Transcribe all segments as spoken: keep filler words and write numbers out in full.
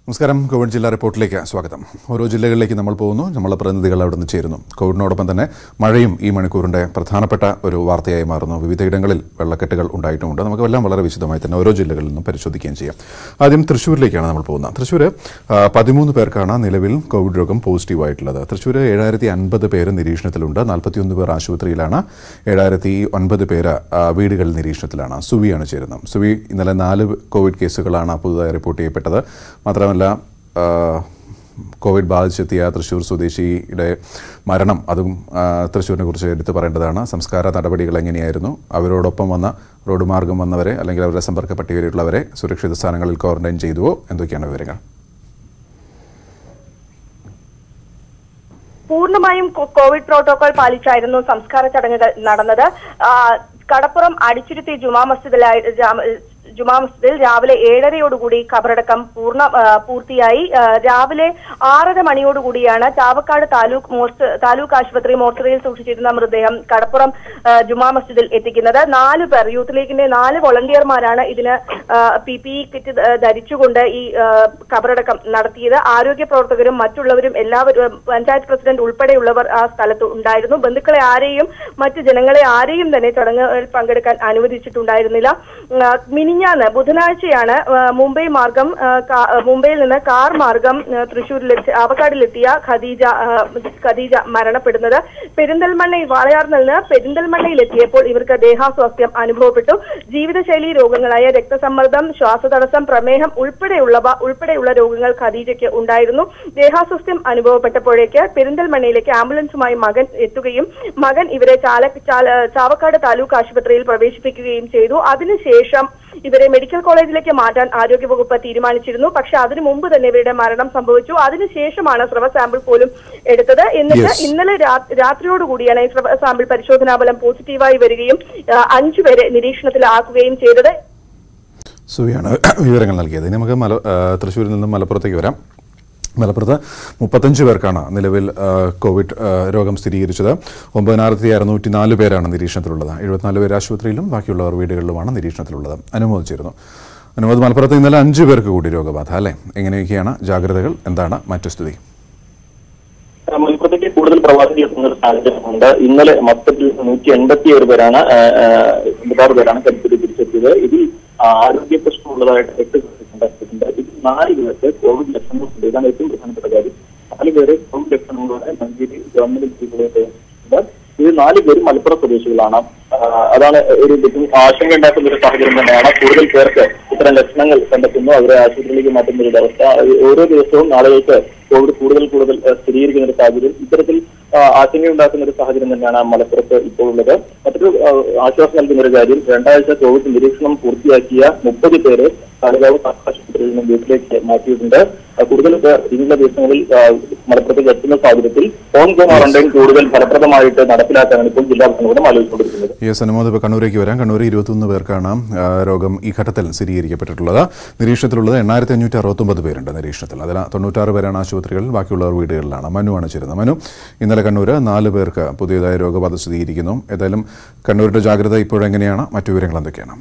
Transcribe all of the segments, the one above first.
നമസ്കാരം. കോവിഡ് ജില്ലാ റിപ്പോർട്ടിലേക്ക് സ്വാഗതം. ഓരോ ജില്ലകളിലേക്ക് നമ്മൾ പോകുന്നു. നമ്മളെ പ്രതിനിധികൾ അവിടെ നിന്ന് ചേരുന്നു. കോവിഡിനോടൊപ്പം തന്നെ മഴയും ഈ മണിക്കൂറിൻ്റെ പ്രധാനപ്പെട്ട ഒരു വാർത്തയായി മാറുന്നു. വിവിധയിടങ്ങളിൽ വെള്ളക്കെട്ടുകൾ ഉണ്ടായിട്ടുമുണ്ട്. നമുക്ക് എല്ലാം വളരെ വിശദമായി തന്നെ ഓരോ ജില്ലകളിൽ നിന്നും പരിശോധിക്കുകയും ചെയ്യാം. ആദ്യം തൃശ്ശൂരിലേക്കാണ് നമ്മൾ പോകുന്നത്. തൃശ്ശൂർ പതിമൂന്ന് പേർക്കാണ് നിലവിൽ കോവിഡ് രോഗം പോസിറ്റീവായിട്ടുള്ളത്. തൃശ്ശൂർ ഏഴായിരത്തി അൻപത് പേര് നിരീക്ഷണത്തിലുണ്ട്. നാൽപ്പത്തിയൊന്ന് പേർ ആശുപത്രിയിലാണ്. ഏഴായിരത്തി ഒൻപത് പേര് വീടുകളിൽ നിരീക്ഷണത്തിലാണ്. സുവിയാണ് ചേരുന്നത്. സുവി, ഇന്നലെ നാല് കോവിഡ് കേസുകളാണ് പുതുതായി റിപ്പോർട്ട് ചെയ്യപ്പെട്ടത്. മാത്രമല്ല കോവിഡ് ബാധിച്ചെത്തിയ തൃശ്ശൂർ സ്വദേശിയുടെ മരണം, അതും തൃശ്ശൂരിനെ കുറിച്ച് എടുത്തു പറയേണ്ടതാണ്. സംസ്കാര നടപടികൾ എങ്ങനെയായിരുന്നു? അവരോടൊപ്പം വന്ന റോഡ് മാർഗം വന്നവരെ അല്ലെങ്കിൽ അവരുടെ സമ്പർക്ക പട്ടികയിലുള്ളവരെ സുരക്ഷിത സ്ഥാനങ്ങളിൽ ക്വാറന്റൈൻ ചെയ്തുവോ? എന്തൊക്കെയാണ് വിവരങ്ങൾ? പൂർണ്ണമായും കോവിഡ് പ്രോട്ടോകോൾ പാലിച്ചായിരുന്നു സംസ്കാര ചടങ്ങുകൾ നടന്നത്. കടപ്പുറം അടിച്ചുരുത്തി ജുമാ മസ്ജിദിലായി ജുമാ മസ്ജിദിൽ രാവിലെ ഏഴരയോടുകൂടി ഖബറടക്കം പൂർണ്ണ പൂർത്തിയായി. രാവിലെ ആറര മണിയോടുകൂടിയാണ് ചാവക്കാട് താലൂക്ക് മോർച്ച താലൂക്ക് ആശുപത്രി മോർച്ചറിയിൽ സൂക്ഷിച്ചിരുന്ന മൃതദേഹം കടപ്പുറം ജുമാ മസ്ജിദിൽ എത്തിക്കുന്നത്. നാല് പേർ, യൂത്ത് ലീഗിന്റെ നാല് വോളണ്ടിയർമാരാണ് ഇതിന് പി പി ഇ കിറ്റ് ധരിച്ചുകൊണ്ട് ഈ ഖബറടക്കം നടത്തിയത്. ആരോഗ്യ പ്രവർത്തകരും മറ്റുള്ളവരും എല്ലാവരും, പഞ്ചായത്ത് പ്രസിഡന്റ് ഉൾപ്പെടെയുള്ളവർ ആ സ്ഥലത്ത് ഉണ്ടായിരുന്നു. ബന്ധുക്കളെ ആരെയും മറ്റ് ജനങ്ങളെ ആരെയും തന്നെ ചടങ്ങുകളിൽ പങ്കെടുക്കാൻ അനുവദിച്ചിട്ടുണ്ടായിരുന്നില്ല. മിനിഞ്ഞാന്ന് ബുധനാഴ്ചയാണ് മുംബൈ മാർഗം മുംബൈയിൽ നിന്ന് കാർ മാർഗം തൃശ്ശൂരിലെത്തി ആവക്കാടിലെത്തിയ ഖദീജ ഖദീജ മരണപ്പെടുന്നത്. പെരിന്തൽമണ്ണയിൽ വാളയാറിൽ നിന്ന് പെരിന്തൽമണ്ണയിലെത്തിയപ്പോൾ ഇവർക്ക് ദേഹാസ്വാസ്ഥ്യം അനുഭവപ്പെട്ടു. ജീവിതശൈലി രോഗങ്ങളായ രക്തസമ്മർദ്ദം, ശ്വാസതടസ്സം, പ്രമേഹം ഉൾപ്പെടെയുള്ളവ ഉൾപ്പെടെയുള്ള രോഗങ്ങൾ ഖദീജയ്ക്ക് ഉണ്ടായിരുന്നു. ദേഹാസ്വാസ്ഥ്യം അനുഭവപ്പെട്ടപ്പോഴേക്ക് പെരിന്തൽമണ്ണയിലേക്ക് ആംബുലൻസുമായി മകൻ എത്തുകയും മകൻ ഇവരെ ചാല ചാവക്കാട് താലൂക്ക് ആശുപത്രിയിൽ പ്രവേശിപ്പിക്കുകയും ചെയ്തു. അതിനുശേഷം ഇവരെ മെഡിക്കൽ കോളേജിലേക്ക് മാറ്റാൻ ആരോഗ്യവകുപ്പ് തീരുമാനിച്ചിരുന്നു. പക്ഷെ അതിനു മുമ്പ് തന്നെ ഇവരുടെ മരണം സംഭവിച്ചു. അതിനുശേഷമാണ് സ്രവ സാമ്പിൾ പോലും എടുത്തത്. എന്നിട്ട് ഇന്നലെ രാത്രിയോടുകൂടിയാണ് ഈ സ്രവ സാമ്പിൾ പരിശോധനാ ഫലം പോസിറ്റീവായി വരികയും അഞ്ചുപേരെ നിരീക്ഷണത്തിലാക്കുകയും ചെയ്തത്. സുവിയാണ് വിവരങ്ങൾ നൽകിയത്. ഇനി നമുക്ക് മല തൃശ്ശൂരിൽ നിന്നും മലപ്പുറത്തേക്ക് വരാം. മലപ്പുറത്ത് മുപ്പത്തഞ്ച് പേർക്കാണ് നിലവിൽ കോവിഡ് രോഗം സ്ഥിരീകരിച്ചത്. ഒമ്പതിനായിരത്തി അറുന്നൂറ്റി നാല് പേരാണ് നിരീക്ഷണത്തിലുള്ളത്. എഴുപത്തിനാല് പേര് ആശുപത്രിയിലും ബാക്കിയുള്ളവർ വീടുകളിലുമാണ് നിരീക്ഷണത്തിലുള്ളത്. അനുമോദിച്ചിരുന്നു. അനുമോദ്, മലപ്പുറത്ത് ഇന്നലെ അഞ്ച് പേർക്ക് കൂടി രോഗബാധ അല്ലേ? എങ്ങനെയൊക്കെയാണ് ജാഗ്രതകൾ? എന്താണ് മറ്റു സ്ഥിതി? മലപ്പുറത്തേക്ക് കൂടുതൽ പ്രവാസികൾ എത്തുന്ന ഒരു സാഹചര്യമുണ്ട്. ഇന്നലെ മൊത്തത്തിൽ നൂറ്റി എൺപത്തി ഏഴ് പേരാണ് എൺപത്താറ് പേരാണ് കരുത്തിൽ തിരിച്ചെത്തിയത്. ഇതിൽ ആരോഗ്യ പ്രശ്നമുള്ളതായിട്ട് എട്ട് കണ്ടെത്തിയിട്ടുണ്ട്. ഇതിൽ നാല് പേർക്ക് കോവിഡ് ലക്ഷണങ്ങളുണ്ട്. ഇതാണ് ഏറ്റവും പ്രധാനപ്പെട്ട കാര്യം. നാല് പേര് കോവിഡ് ലക്ഷണങ്ങളോടെ മഞ്ചേരി ഗവൺമെന്റ് മെഡിക്കൽ ഇത് നാല് പേരും മലപ്പുറം സ്വദേശികളാണ്. അതാണ് ഒരു ആശങ്ക ഉണ്ടാക്കുന്ന ഒരു സാഹചര്യം തന്നെയാണ്. കൂടുതൽ പേർക്ക് ഇത്തരം ലക്ഷണങ്ങൾ കണ്ടെത്തുന്നു. അവരെ ആശുപത്രിയിലേക്ക് മാറ്റുന്ന ഒരു അവസ്ഥ. ഓരോ ദിവസവും ആളുകൾക്ക് കോവിഡ് കൂടുതൽ കൂടുതൽ സ്ഥിരീകരിക്കുന്ന ഒരു സാഹചര്യം, ഇത്തരത്തിൽ ആശങ്കയുണ്ടാക്കുന്ന ഒരു സാഹചര്യം തന്നെയാണ് മലപ്പുറത്ത് ഇപ്പോൾ ഉള്ളത്. മറ്റൊരു ആശ്വാസം നൽകുന്ന ഒരു കാര്യം, രണ്ടാഴ്ച കോവിഡ് നിരീക്ഷണം പൂർത്തിയാക്കിയ മുപ്പത് പേര് കാളികാവ് ആശുപത്രിയിൽ നിന്നും വീട്ടിലേക്ക് മാറ്റിയിട്ടുണ്ട്. കൂടുതൽ പേർ ഇനിയുള്ള ദിവസങ്ങളിൽ മലപ്പുറത്തേക്ക് എത്തുന്ന സാഹചര്യത്തിൽ ഹോം ക്വാറന്റൈൻ കൂടുതൽ ഫലപ്രദമായിട്ട് നടപ്പിലാക്കാനാണ് ഇപ്പോൾ ജില്ലാ ഭരണകൂടം ആലോചിച്ചുകൊണ്ടിരിക്കുന്നത്. യെസ്, അനുമോദ്, ഇപ്പോൾ കണ്ണൂരേക്ക് വരാം. കണ്ണൂർ ഇരുപത്തൊന്ന് പേർക്കാണ് രോഗം ഈ ഘട്ടത്തിൽ സ്ഥിരീകരിക്കപ്പെട്ടിട്ടുള്ളത്. നിരീക്ഷണത്തിലുള്ളത് എണ്ണായിരത്തി അഞ്ഞൂറ്റി അറുപത്തൊമ്പത് പേരുണ്ട് നിരീക്ഷണത്തിൽ. അതിൽ തൊണ്ണൂറ്റാറ് പേരാണ് ആശുപത്രികളിൽ, ബാക്കിയുള്ളവർ വീടുകളിലാണ്. മനുവാണ് ചേരുന്നത്. മനു, ഇന്നലെ കണ്ണൂർ നാല് പേർക്ക് പുതിയതായ രോഗബാധ സ്ഥിരീകരിക്കുന്നു. ഏതായാലും കണ്ണൂരിന്റെ ജാഗ്രത ഇപ്പോഴെങ്ങനെയാണ്? മറ്റു വിവരങ്ങൾ എന്തൊക്കെയാണ്?